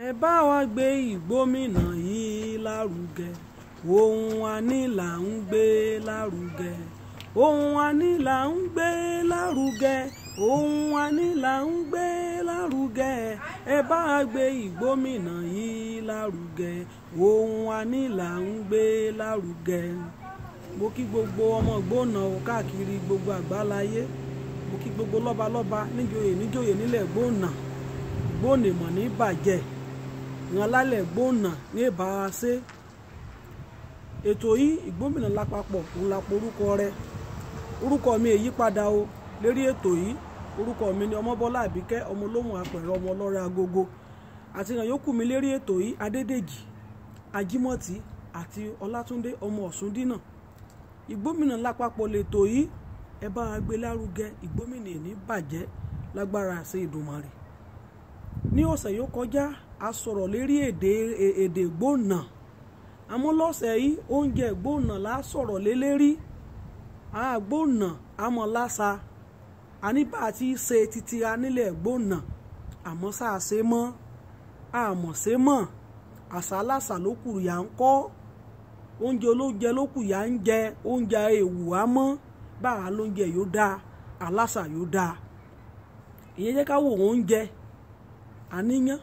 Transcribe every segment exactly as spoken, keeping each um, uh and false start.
ẹ bá wa gbé ìgbómìnà yìí lárugẹ, ohun a ní là ń gbé lárugẹ, ohun a ní là ń gbé lárugẹ, ohun a ní là ń gbé lárugẹ, ẹ bá wa gbé ìgbómìnà yìí lárugẹ, ohun a ní là ń gbé lárugẹ. Mo kí gbogbo ọmọ Ìgbónà káàkiri gbogbo àgbáláyé, mo kí gbogbo lọ́balọ́ba níjòyè níjòyè nílẹ̀ Ìgbónà, Ìgbónà mọ̀ ní bàjẹ́, ìran lálẹ́ Ìgbónà ní ìbáraṣe. Ètò yìí Ìgbómìnà lápapọ̀ òun la porúkọ rẹ̀. Orúkọ mi èyí padà o lérí ètò yìí. Orúkọ mi ni Ọmọbọ́lá Àbíkẹ́, ọmọ olóhùn apẹ̀rẹ̀, ọmọ ọlọ́rẹ̀ agogo. Àti ìran yòókù mi lérí ètò yìí Adédèjì, Ajímọ̀tì àti Ọlátúndé ọmọ Ọ̀ṣúndínà. Ìgbómìnà lápapọ̀ lètò yìí, ẹ bá wa gbé lárugẹ, Ìgbómìnà ní bàjẹ́ lágbára àṣẹ Ìdùmarè. Ní ọ̀sẹ̀ yóò kọjá a sọ̀rọ̀ lérí èdè èdè Ìgbónà, àmọ́ lọ́sẹ̀ yìí oúnjẹ Ìgbónà la sọ̀rọ̀ lé lérí. Àgbónà àmọ́ lásà àníbà tí í ṣe títí a nílẹ̀ Ìgbónà, àmọ́ sáà ṣe mọ́ àmọ́ ṣe mọ́ àṣà lásà ló kù yà ń kọ́, oúnjẹ olóúnjẹ ló kù yà ń jẹ, oúnjẹ èwù àmọ́ báwa lóúnjẹ yóò dáa, àlásà yóò dáa. ìyẹn jẹ́ ká wò oúnjẹ àníyàn,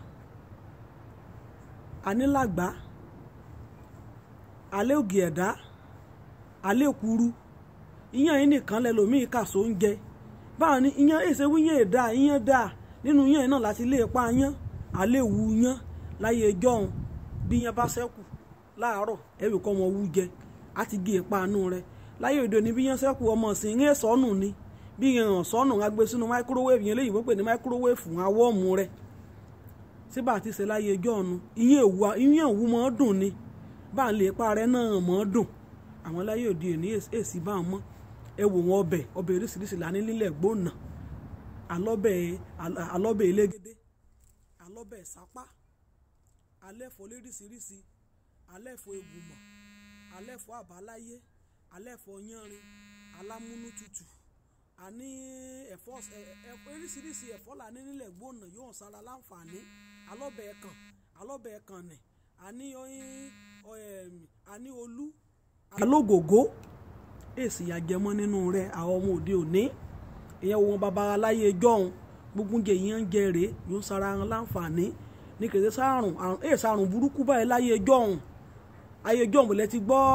ànílàgbá, alẹ́ ògì ẹ̀dá, alẹ́ òkúrú, iyán yìí nìkan lẹ́lòmíì kà sóúnjẹ. Báwo ni iyán èsè wíyàn èdá, iyán dà nínú iyán náà láti lè pa iyán, alẹ́ òwú iyán láyé jọ́hun. Bí iyán bá ṣẹ́kù láàárọ̀ ẹ̀rù kọ́ ọmọ wú jẹ, á ti gé ipa inú rẹ̀. Láyé òde òní bí iyán ṣẹ́kù ọmọ ìsìn ń sọ́nù ni, bí iyán sọ́nù á gbé sínú máíkúrówèfù, yẹn léyìnbó pè ní máíkúrówèfù awọ́ọ̀mù rẹ̀. Síbà ti ṣe láyé jọ́hun iyán òwú mọ́ dùn ni, bá ń lè pa rẹ̀ náà mọ́ dùn. Àwọn láyé òde òní èsì bá mọ́. Ẹ wò wọn ọbẹ̀ ọbẹ̀ oríṣiríṣi là ní nílẹ̀ Ìgbónà. Alọ́bẹ̀ alọ́bẹ̀ elégédé, alọ́bẹ̀ sápá, alẹ́fọ̀ lóríṣiríṣi, alẹ́fọ̀ egùnmọ̀, alẹ́fọ̀ àbáláyé, alẹ́fọ̀ yánrin, alámúnútutù, àní ẹ̀fọ́ oríṣiríṣi ẹ̀fọ́ là ní nílẹ̀ Ìgbónà yóò sára láǹfààní. Alọ́bẹ̀ ẹ̀kàn, alọ́bẹ̀ ẹ̀kànnì, àní àní olú, alógògó, èsì àjẹmọ́ nínú rẹ̀ àwọn ọmọ òde òní. Ìyẹn wọn bàbá aláyé jọ́hun gbogbo oúnjẹ yìí ń jẹ rèé yóò sára wọn láǹfààní. Ní kèsè sárùn àrùn èè sárùn burúkú báyìí láyé jọ́hun. Ayé jọ́hun bùlẹ̀ ti gbọ́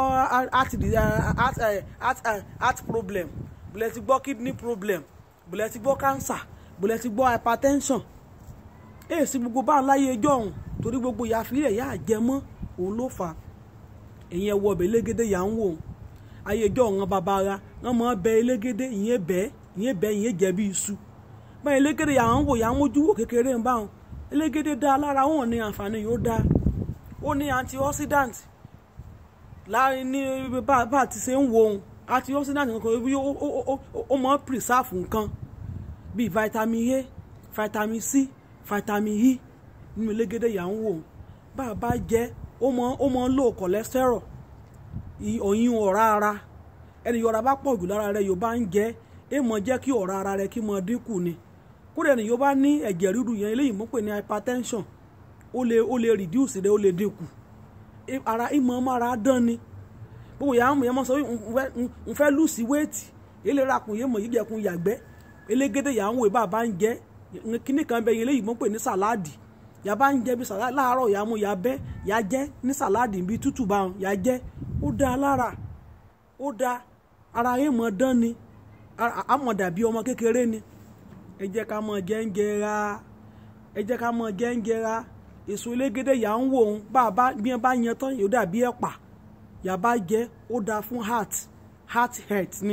heart problem, bùlẹ̀ ti gbọ́ kidney problem, bùlẹ̀ ti gbọ́ cancer, bùlẹ̀ ti gbọ́ hypertension. Èsì gbogbo bá láyé jọ́hun torí gbogbo ìyàfilẹ̀ yà jẹmọ́ òun ló fà. Ìyẹn wọ ọbẹ̀ elégédé yà ń wò. Ayé jọ́hun bàbá ara wọn mọ̀ bẹ elégédé, ìyẹn bẹ́ẹ̀ ìyẹn bẹ́ẹ̀ ìyẹn jẹ́ bí iṣu. Bá elégédé yà ń wò yà ń mójú wò kékeré ń bá wọn. Elégédé dá lára wọn ní àǹfààní yóò dá. Ó ní antioxidant láàrin ní bá ti ṣe ń wo ohun. Antioxidant nǹkan bí ó mọ̀ preserve nǹkan bíi vitamin A, vitamin C, vitamin E nínú elégédé yà ń wò. Bá a bá jẹ́ ó mọ̀ ó mọ̀ low cholesterol, òyìn ọ̀rá ara. Ẹni yọ̀rá bá pọ̀ jù lára rẹ̀ yóò bá ń jẹ́ ẹ mọ̀ jẹ́ kí ọ̀rá ara rẹ̀ kí mọ̀ dínkù ni. Kódà ẹni yóò bá ní ẹ̀jẹ̀ ríru yẹn eléyìí mọ̀ pé ní hypertension, ó lè ó lè reduce rẹ̀, ó lè dínkù. Ara ìmọ̀ mára dán ni. Gbogbo yàrá mọ̀ yẹn mọ̀ sọ ń fẹ́ lùsì wéètì, èlé rakùn yẹn mọ̀ yíjẹ̀kun yàgbẹ́. Elégédé yà ń wò bá bá ń jẹ́ kíní kan bẹ yẹn eléyìí mọ̀ pé ní sàláàdì. Yà bá ń jẹ bí sàláàdì láàárọ̀ yà mú yà bẹ́ yà jẹ́ ní sàláàdì bí tútù bá wọn yà jẹ́. Ó dá lára, ó dá ara yẹn mọ̀ dán ni, àmọ̀ dàbí ọmọ kékeré ni. Ẹ jẹ́ ká mọ̀ jẹ́ńjẹ́ ra, ẹ jẹ́ ká mọ̀ jẹ́ńjẹ́ ra. Èso elégédé yà ń wò ó bá bá bí wọ́n bá yan tán yóò dàbí ẹ̀pà. Yà bá jẹ́ ó dáa fún heart, heart health ni.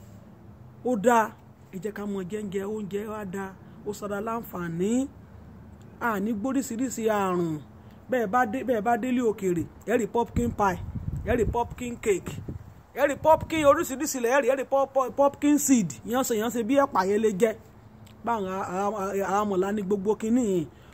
Ó dáa, ẹ jẹ́ ká mọ̀ jẹ́ńjẹ́ oúnjẹ wa dáa, ó sọ̀rọ̀ láǹfààní. Àní gbóríṣiríṣi àrùn bẹ́ẹ̀ bá dé bẹ́ẹ̀ bá délé òkèèrè ẹ rí pumpkin pie, ẹ rí pumpkin cake, ẹ rí pumpkin oríṣiríṣi lẹ̀ ẹ rí ẹ rí pumpkin seed yẹn ṣe yẹn ṣe bí ẹ̀pà yẹn lè jẹ́. Báwọn àmọ̀lá ní gbogbo kínní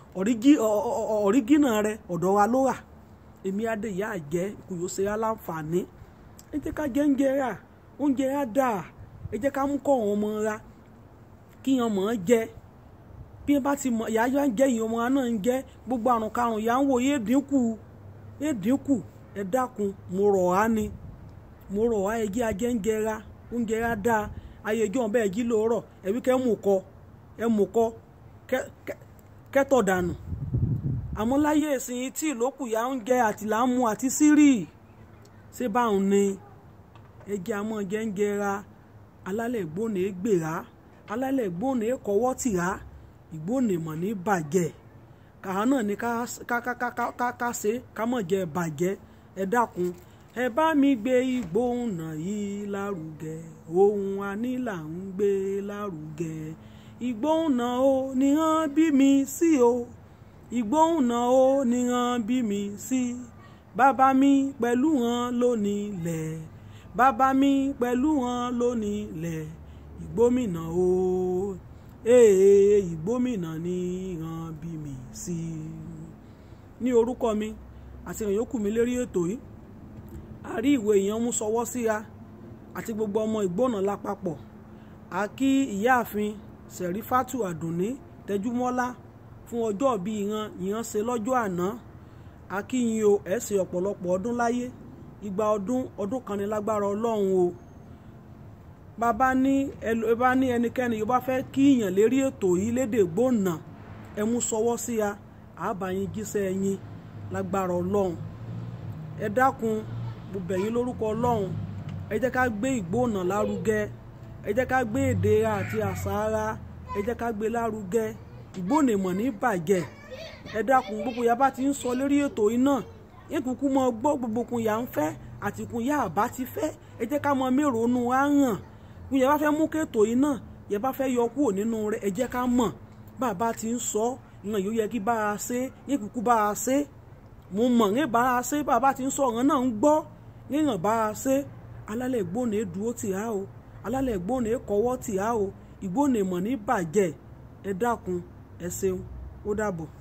ọ̀rígínà rẹ̀ ọ̀dọ̀ wa ló wà. Èmi adé ìyá jẹ́ kò yóò ṣe aláǹfààní. Ẹ jẹ́ ká jẹ́ oúnjẹ rà, oúnjẹ rà dáa. Ẹ jẹ́ ká mú kọ́ wọn mọ́ ra kí wọn mọ̀ ọ́ jẹ. bí ẹ bá ti mọ ìyá yá ń jẹ́ ìyẹn ọmọ náà ń jẹ́ gbogbo àrùn karùn ìyá ń wò yé dínkù yé dínkù ẹ dákun mo rọ̀ á ni mo rọ̀ á ẹjẹ́ ajẹ́ ń jẹra oúnjẹ rá dáa ayé ìjọ ọ̀bẹ ẹ̀jí lóòrọ̀ ẹ̀wí kẹ́ mú kọ ẹ mú kọ kẹ́tọ̀ dànù àmọ́ láyé ìsìn tí ìlókù yá ń jẹ àti láàmú àti sírì ṣé báwọn ni ẹjẹ́ àmọ́ jẹ́ ń jẹra alálẹ̀ ìgbóni gbèrà alálẹ̀ ìgbóni kọ́wọ́ tìrá ìgbóni mọ̀ ní bàjẹ́ kàá náà ni ká ṣe ká mọ̀ jẹ́ bàjẹ́ ẹ dákun ẹ bá mi gbé Ìgbóhùnà yìí lárugẹ ohun àní là ń gbé lárugẹ Ìgbóhùnà o ní hàn bí mi sí o Ìgbóhùnà o ní hàn bí mi sí bàbá mi pẹ̀lú hàn lónìí lẹ̀ bàbá mi pẹ̀lú hàn lónìí lẹ̀ Ìgbómìnà o ee Ìgbómìnà ní hàn bí mi sí ní orúkọ mi àti èèyàn yòókù mi lérí ètò yìí a rí ìwé èèyàn mú sọwọ́ síra àti gbogbo ọmọ Ìgbóhùnà lápapọ̀ a kí ìyáàfin Sẹ̀rífátù Àdùnní Tẹjúmọ́lá fún ọjọ́ bí ìran ìran ṣe lọ́jọ́ àná a kí yín o ẹ̀ ṣe ọ̀pọ̀lọpọ̀ ọdún láyé igba ọdún ọdún kan ní lágbára Ọlọ́run o bàbá ní ẹ bá ní ẹnikẹ́ni yóò bá fẹ́ kí ìyàn lérí ètò yìí lédè Ìgbóhùnà ẹ mú sọwọ́ síra àbáyín jíṣẹ́ ẹ̀yin lágbára Ọlọ́run ẹ dákun mo bẹ̀ yín lórúkọ Ọlọ́run ẹ jẹ́ ká gbé Ìgbóhùnà lárugẹ ẹ jẹ́ ká gbé èdè àti àṣà ara ẹ jẹ́ ká gbé lárugẹ Ìgbóhùnà mọ̀ ní bàjẹ́ ẹ dákun gbogbo ya bá ti ń sọ lórí ètò yìí náà ìkùnkù mọ gbọ́ gbogbo kun ya ń fẹ́ àti kun ya àbá ti fẹ́ ẹ jẹ́ ká mọ méròónú á hàn kun ya bá fẹ́ mú kéètò yìí náà ya bá fẹ́ yọ kúrò nínú rẹ̀ ẹ jẹ́ ká mọ̀ bàbá ti ń sọ ìran yóò yẹ kí bá a ṣe ìkùnkù bá a ṣe mo mọ̀ ní bá a ṣe bàbá ti ń sọ ọ̀ràn náà ń gbọ́ níyàn bá a ṣe alálẹ̀ Ìgbóhùnà dúró tì á o alálẹ̀ Ìgbóhùnà kọ́wọ́ tì á o Ìgbóhùnà mọ̀ ní bàjẹ́ ẹ dákun ẹ ṣeun ó dàbọ̀.